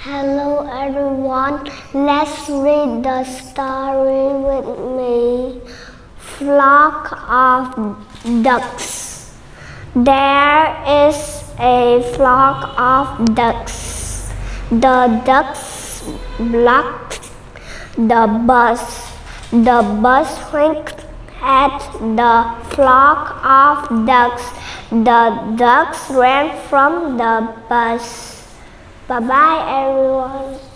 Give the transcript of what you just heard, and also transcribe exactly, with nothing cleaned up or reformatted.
Hello everyone, let's read the story with me. Flock of ducks. There is a flock of ducks. The ducks blocked the bus. The bus winked at the flock of ducks. The ducks ran from the bus. Bye bye everyone.